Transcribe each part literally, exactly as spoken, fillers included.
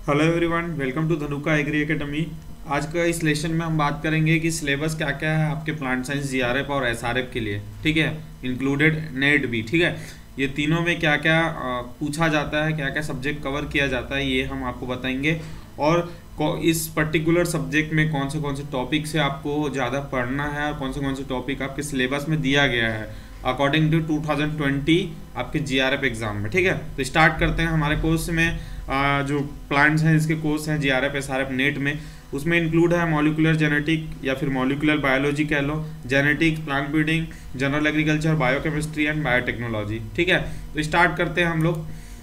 Hello everyone, welcome to Dhanuka agri academy. आज का इस लेसन में हम बात करेंगे कि सिलेबस क्या क्या है आपके प्लांट साइंस जीआरएफ और एसआरएफ के लिए, ठीक है, इंक्लूडेड नेट भी, ठीक है। ये तीनों में क्या क्या पूछा जाता है, क्या क्या सब्जेक्ट कवर किया जाता है, ये हम आपको बताएंगे। और इस पर्टिकुलर सब्जेक्ट में कौन से कौन से टॉपिक से आपको ज़्यादा पढ़ना है और कौन से कौन से टॉपिक आपके सिलेबस में दिया गया है according to two thousand twenty आपके जीआरएफ एग्जाम में, ठीक है। तो स्टार्ट करते हैं हमारे कोर्स में। आ, जो प्लांट्स हैं इसके कोर्स हैं जीआरएफ एसआरएफ नेट में, उसमें इंक्लूड है मॉलिक्यूलर जेनेटिक या फिर मॉलिक्यूलर बायोलॉजी कह लो, genetics, plant breeding, general agriculture, biochemistry and biotechnology, ठीक है। तो स्टार्ट करते हैं हम लोग।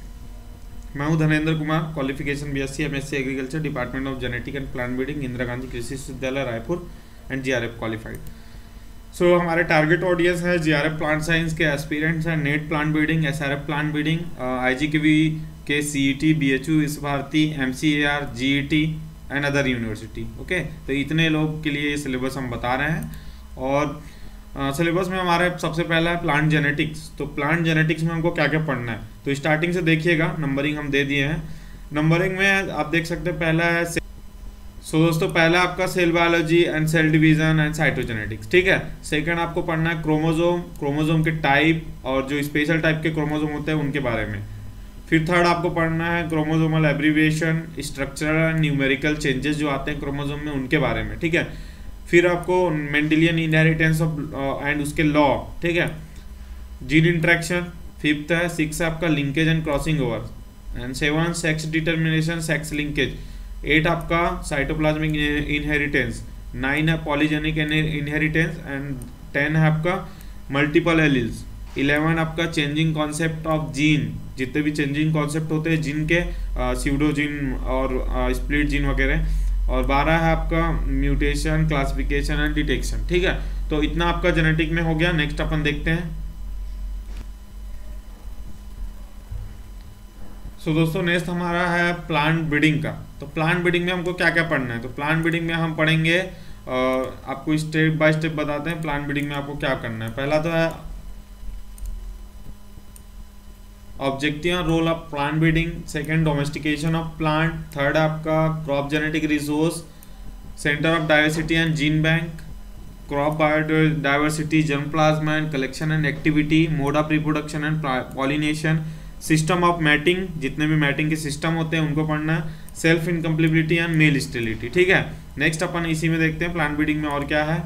मैं हूं Dhanendra Kumar, qualification BSc MSc agriculture, department of genetic and plant breeding, Indira Gandhi Krishi Vishwavidyalaya Raipur and JRF qualified. So so, हमारे टारगेट ऑडियंस है जीआरएफ प्लांट साइंस के एस्पिरेंट्स हैं, NET plant breeding, SRF plant breeding, IGKV के सीईटी, बीएचयू, इस Bharati, MCAR, JET and other university, okay. तो इतने लोग के लिए ये सिलेबस हम बता रहे हैं। और सिलेबस uh, में हमारे सबसे पहला है प्लांट जेनेटिक्स। तो प्लांट जेनेटिक्स में हमको क्या क्या पढ़ना है, तो स्टार्टिंग से देखिएगा, नंबरिंग हम दे दिए हैं। नंबरिंग में आप देख सकते हैं पहला है सो so, दोस्तों पहला आपका cell biology and cell division and cytogenetics, ठीक है। सेकंड आपको पढ़ना है क्रोमोसोम, क्रोमोसोम के टाइप और जो स्पेशल टाइप के क्रोमोसोम होते हैं उनके बारे में। फिर थर्ड आपको पढ़ना है chromosomal abbreviation, structural and numerical changes जो आते हैं क्रोमोसोम में उनके बारे में, ठीक है। फिर आपको मेंडेलियन इनहेरिटेंस ऑफ एंड उसके लॉ, ठीक है, जीन इंट्रैक्शन। फिफ्थ है, सिक्स है आपका linkage and crossing over, and seven sex determination, sex linkage. Eight आपका साइटोप्लाज्मिक इनहेरिटेंस, नाइन है पॉलीजेनिक इनहेरिटेंस एंड टेन है आपका मल्टीपल एलील्स। इलेवन आपका चेंजिंग कॉन्सेप्ट ऑफ जीन, जितने भी चेंजिंग कॉन्सेप्ट होते हैं जीन के, स्यूडो जीन और स्प्लिट जीन वगैरह। और बारह है आपका म्यूटेशन, क्लासिफिकेशन एंड डिटेक्शन, ठीक है। तो इतना आपका जेनेटिक में हो गया। नेक्स्ट अपन देखते हैं। सो so, दोस्तों नेक्स्ट हमारा है प्लांट ब्रीडिंग का। तो प्लांट ब्रीडिंग में हमको क्या क्या पढ़ना है, तो प्लांट ब्रीडिंग में हम पढ़ेंगे, आपको स्टेप बाय स्टेप बताते हैं प्लांट ब्रीडिंग में आपको क्या करना है। पहला तो है objective role of plant breeding, second domestication of plant, third आपका crop genetic resource, centre of diversity and gene bank, crop biodiversity, germ plasma and collection and activity, mode of reproduction and pollination, system of mating, जितने भी matting के system होते हैं उनको पढ़ना है, self incompatibility and male sterility, ठीक है। नेक्स्ट अपन इसी में देखते हैं प्लांट ब्रीडिंग में और क्या है।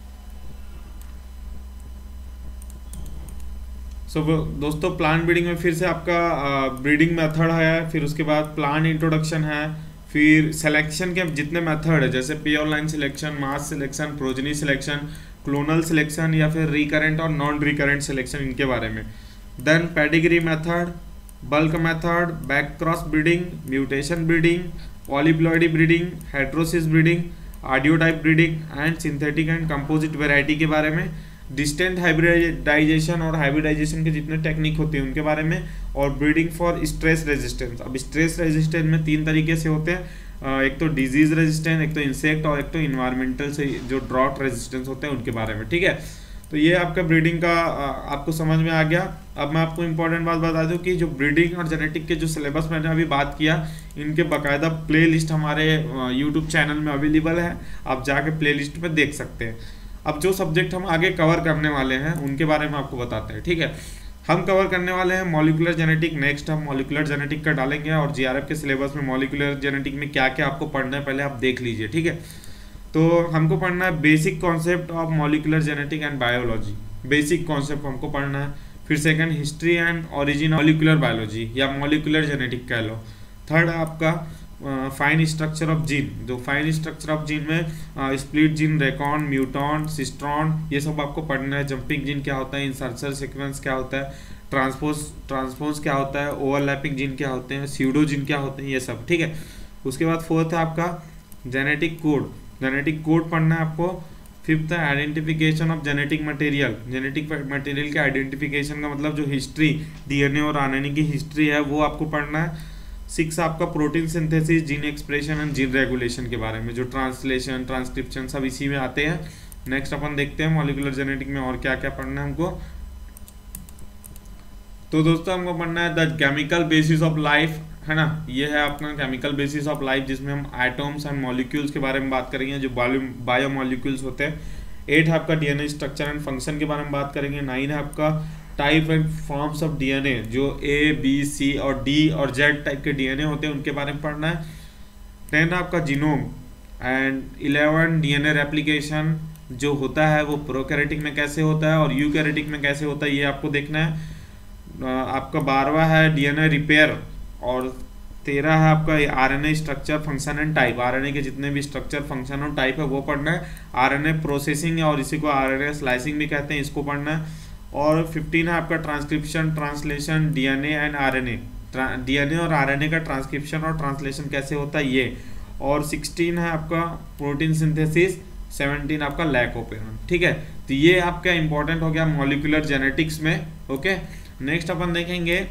सो so, दोस्तों प्लांट ब्रीडिंग में फिर से आपका ब्रीडिंग मेथड है, फिर उसके बाद प्लांट इंट्रोडक्शन है, फिर सिलेक्शन के जितने मेथड है जैसे pure line selection, mass selection, progeny selection, clonal selection या फिर रिकरेंट और नॉन रिकरेंट सिलेक्शन, इनके बारे में। Then pedigree method, bulk method, back cross breeding, mutation breeding, polyploidy breeding, heterosis breeding, ideotype breeding and synthetic and composite variety के बारे में, distant hybridisation और हाइब्रिडाइजेशन के जितने टेक्निक होते हैं उनके बारे में, और ब्रीडिंग फॉर स्ट्रेस रेजिस्टेंस। अब स्ट्रेस रेजिस्टेंस में तीन तरीके से होते हैं, एक तो डिजीज रेजिस्टेंस, एक तो इंसेक्ट और एक तो इन्वायरमेंटल से जो ड्रॉट रेजिस्टेंस होते हैं उनके बारे में, ठीक है। तो ये आपका ब्रीडिंग का आपको समझ में आ गया। अब मैं आपको इंपॉर्टेंट बात बता दूं कि जो ब्रीडिंग और जेनेटिक के जो सिलेबस मैंने अभी बात किया, इनके बाकायदा प्लेलिस्ट हमारे यूट्यूब चैनल में अवेलेबल है, आप जाके प्लेलिस्ट में देख सकते हैं। अब जो सब्जेक्ट हम आगे कवर करने वाले हैं उनके बारे में आपको बताते हैं, ठीक है। हम कवर करने वाले हैं मॉलिक्यूलर जेनेटिक। नेक्स्ट हम मॉलिक्यूलर जेनेटिक का डालेंगे और जीआरएफ के सिलेबस में मॉलिक्यूलर जेनेटिक में क्या क्या आपको पढ़ना है पहले आप देख लीजिए, ठीक है। तो हमको पढ़ना है basic concept of molecular genetic and biology, basic concept हमको पढ़ना है। फिर second history and origin molecular biology या मॉलिक्यूलर जेनेटिक कह लो। थर्ड आपका फाइन स्ट्रक्चर ऑफ जीन, जो फाइन स्ट्रक्चर ऑफ जीन में split gene, recon, muton, cistron, ये सब आपको पढ़ना है। जंपिंग जीन क्या होता है, इंसर्शन सीक्वेंस क्या होता है, ट्रांसपोज ट्रांसपोज क्या होता है, ओवरलैपिंग जीन क्या होते हैं, स्यूडो जीन क्या होते हैं, ये सब, ठीक है। उसके बाद फोर्थ है आपका जेनेटिक कोड, जेनेटिक कोड पढ़ना है आपको। फिफ्थ है identification of genetic material, genetic material के आइडेंटिफिकेशन का मतलब जो हिस्ट्री, डीएनए और आरएनए की हिस्ट्री है वो आपको पढ़ना है। सिक्स आपका protein synthesis, gene expression and gene regulation के बारे में, जो ट्रांसलेशन, ट्रांसक्रिप्शन सब इसी में आते हैं। नेक्स्ट अपन देखते हैं मॉलिक्यूलर जेनेटिक में और क्या क्या पढ़ना है हमको। तो दोस्तों हमको पढ़ना है the chemical basis of life, है ना। ये है अपना केमिकल बेसिस ऑफ लाइफ, जिसमें हम एटम्स एंड मॉलिक्यूल्स के बारे में बात करेंगे, जो बायो मॉलिक्यूल्स होते हैं। एट है आपका डीएनए स्ट्रक्चर एंड फंक्शन के बारे में बात करेंगे। नाइन है आपका type and forms of DNA, जो ए बी सी और डी और जेड टाइप के डीएनए होते हैं उनके बारे में पढ़ना है। टेन है आपका genome and eleven DNA replication जो होता है वो प्रोकैरियोटिक में कैसे होता है और यूकैरियोटिक में कैसे होता है, ये आपको देखना है। आपका बारहवां है डीएनए रिपेयर और तेरह है आपका RNA structure function and type. RNA के जितने भी स्ट्रक्चर फंक्शन और टाइप है वो पढ़ना है। आरएनए प्रोसेसिंग है और इसी को आरएनए स्लाइसिंग भी कहते हैं, इसको पढ़ना है। और फिफ्टीन है आपका transcription translation DNA and RNA, DNA और आरएनए का ट्रांसक्रिप्शन और ट्रांसलेशन कैसे होता है ये। और सिक्सटीन है आपका प्रोटीन सिंथेसिस, सेवनटीन आपका लैक ऑपेरन। ठीक है, तो ये आपका इंपॉर्टेंट हो गया मॉलिक्यूलर जेनेटिक्स में। ओके, नेक्स्ट अपन देखेंगे।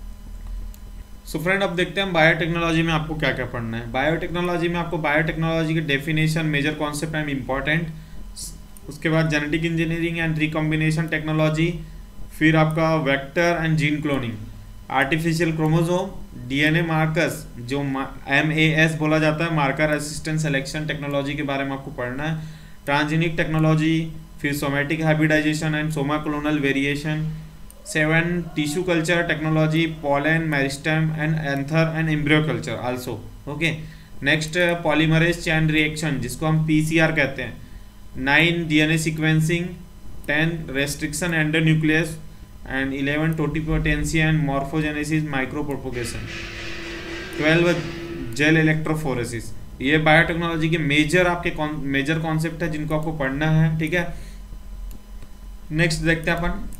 सो फ्रेंड अब देखते हैं बायोटेक्नोलॉजी में आपको क्या क्या पढ़ना है। बायोटेक्नोलॉजी में आपको बायोटेक्नोलॉजी के definition, major concept and important, उसके बाद genetic engineering and recombination technology, फिर आपका vector and gene cloning, artificial chromosome, DNA markers जो एम ए एस बोला जाता है, मार्कर असिस्टेंट सिलेक्शन टेक्नोलॉजी के बारे में आपको पढ़ना है। ट्रांसजेनिक टेक्नोलॉजी, फिर somatic hybridization and soma clonal variation, seven tissue culture technology, pollen, meristem and anther and embryo culture also. Okay, next polymerase chain reaction जिसको हम पीसीआर कहते हैं। Nine DNA sequencing, ten restriction endonuclease and eleven totipotency and morphogenesis micro propagation, twelve gel electrophoresis. ये biotechnology के major आपके major concept है जिनको आपको पढ़ना है। ठीक है, नेक्स्ट देखते हैं अपन।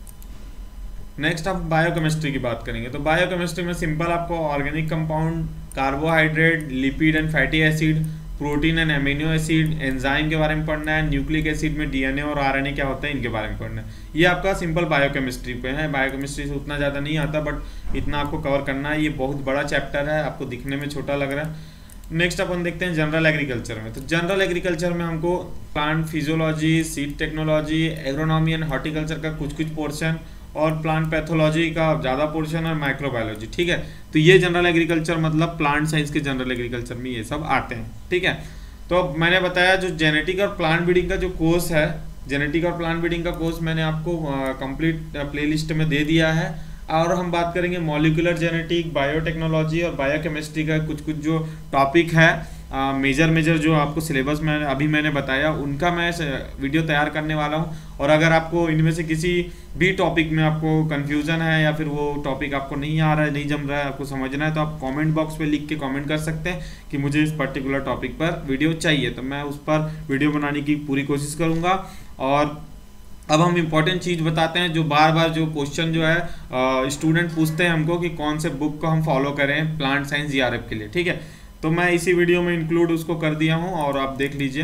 नेक्स्ट आप बायोकेमिस्ट्री की बात करेंगे। तो बायोकेमिस्ट्री में सिंपल आपको organic compound, carbohydrate, lipid and fatty acid, protein and amino acid, enzyme के बारे में पढ़ना है। न्यूक्लिक एसिड में डीएनए और आरएनए क्या होता है इनके बारे में पढ़ना है। ये आपका सिंपल बायोकेमिस्ट्री पे है। बायोकेमिस्ट्री से उतना ज़्यादा नहीं आता बट इतना आपको कवर करना है। ये बहुत बड़ा चैप्टर है, आपको दिखने में छोटा लग रहा है। नेक्स्ट अपन देखते हैं जनरल एग्रीकल्चर में। तो जनरल एग्रीकल्चर में हमको plant physiology, seed technology, agronomy and horticulture का कुछ कुछ पोर्शन और प्लांट पैथोलॉजी का ज़्यादा पोर्शन और माइक्रोबायोलॉजी। ठीक है, तो ये जनरल एग्रीकल्चर मतलब प्लांट साइंस के जनरल एग्रीकल्चर में ये सब आते हैं। ठीक है, तो मैंने बताया जो जेनेटिक और प्लांट ब्रीडिंग का जो कोर्स है, जेनेटिक और प्लांट ब्रीडिंग का कोर्स मैंने आपको कंप्लीट प्लेलिस्ट में दे दिया है। और हम बात करेंगे मॉलिक्यूलर जेनेटिक, बायोटेक्नोलॉजी और बायोकेमिस्ट्री का कुछ कुछ जो टॉपिक है मेजर मेजर जो आपको सिलेबस में अभी मैंने बताया उनका मैं वीडियो तैयार करने वाला हूं। और अगर आपको इनमें से किसी भी टॉपिक में आपको कंफ्यूजन है या फिर वो टॉपिक आपको नहीं आ रहा है, नहीं जम रहा है, आपको समझना है, तो आप कमेंट बॉक्स पे लिख के कमेंट कर सकते हैं कि मुझे इस पर्टिकुलर टॉपिक पर वीडियो चाहिए, तो मैं उस पर वीडियो बनाने की पूरी कोशिश करूँगा। और अब हम इम्पोर्टेंट चीज़ बताते हैं जो बार बार जो क्वेश्चन जो है स्टूडेंट पूछते हैं हमको कि कौन से बुक को हम फॉलो करें प्लांट साइंस जीआरएफ के लिए। ठीक है, तो मैं इसी वीडियो में इंक्लूड उसको कर दिया हूं और आप देख लीजिए।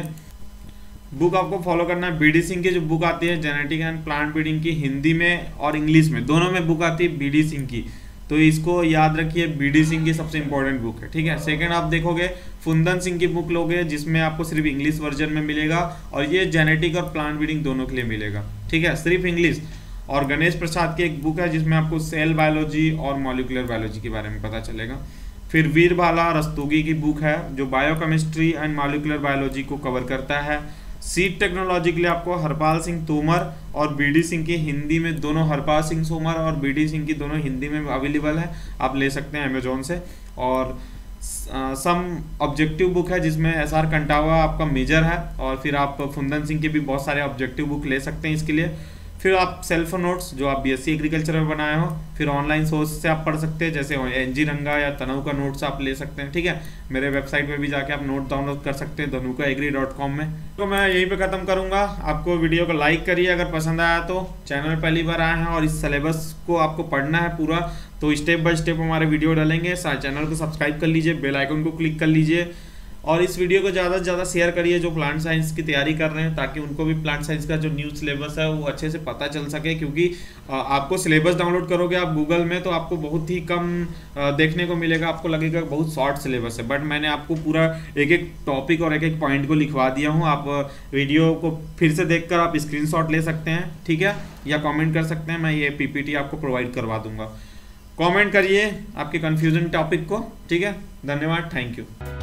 बुक आपको फॉलो करना है बीडी सिंह की जो बुक आती है जेनेटिक एंड प्लांट ब्रीडिंग की, हिंदी में और इंग्लिश में दोनों में बुक आती है बीडी सिंह की, तो इसको याद रखिए, बीडी सिंह की सबसे इंपॉर्टेंट बुक है। ठीक है, सेकंड आप देखोगे फुंदन सिंह की बुक लोगे जिसमें आपको सिर्फ इंग्लिश वर्जन में मिलेगा और ये जेनेटिक और प्लांट ब्रीडिंग दोनों के लिए मिलेगा। ठीक है, सिर्फ इंग्लिश। और गणेश प्रसाद की एक बुक है जिसमें आपको सेल बायोलॉजी और मॉलिक्यूलर बायोलॉजी के बारे में पता चलेगा। फिर वीरबाला रस्तोगी की बुक है जो बायोकेमिस्ट्री एंड मॉलिक्यूलर बायोलॉजी को कवर करता है। सीड टेक्नोलॉजी के लिए आपको हरपाल सिंह तोमर और बीडी सिंह की हिंदी में दोनों, हरपाल सिंह तोमर और बीडी सिंह की दोनों हिंदी में अवेलेबल है, आप ले सकते हैं अमेजोन से। और सम ऑब्जेक्टिव बुक है जिसमें एस आर कंटावा आपका मेजर है और फिर आप फुंदन सिंह के भी बहुत सारे ऑब्जेक्टिव बुक ले सकते हैं इसके लिए। फिर आप सेल्फ नोट्स जो आप बीएससी एग्रीकल्चर में बनाए हो, फिर ऑनलाइन सोर्स से आप पढ़ सकते हैं जैसे एनजी रंगा या तनव का नोट्स आप ले सकते हैं। ठीक है, मेरे वेबसाइट पे भी जाके आप नोट डाउनलोड कर सकते हैं धनुका एग्री डॉट कॉम में। तो मैं यहीं पे ख़त्म करूँगा। आपको वीडियो को लाइक करिए अगर पसंद आया तो, चैनल पहली बार आए हैं और इस सिलेबस को आपको पढ़ना है पूरा, तो स्टेप बाय स्टेप हमारे वीडियो डालेंगे। चैनल को सब्सक्राइब कर लीजिए, बेल आइकन को क्लिक कर लीजिए और इस वीडियो को ज़्यादा से ज़्यादा शेयर करिए जो प्लांट साइंस की तैयारी कर रहे हैं, ताकि उनको भी प्लांट साइंस का जो न्यू सिलेबस है वो अच्छे से पता चल सके। क्योंकि आपको सिलेबस डाउनलोड करोगे आप गूगल में तो आपको बहुत ही कम देखने को मिलेगा, आपको लगेगा बहुत शॉर्ट सिलेबस है, बट मैंने आपको पूरा एक एक टॉपिक और एक एक पॉइंट को लिखवा दिया हूँ। आप वीडियो को फिर से देखकर आप स्क्रीनशॉट ले सकते हैं, ठीक है, या कमेंट कर सकते हैं, मैं ये पीपीटी आपको प्रोवाइड करवा दूंगा। कमेंट करिए आपके कंफ्यूजन टॉपिक को, ठीक है। धन्यवाद, थैंक यू।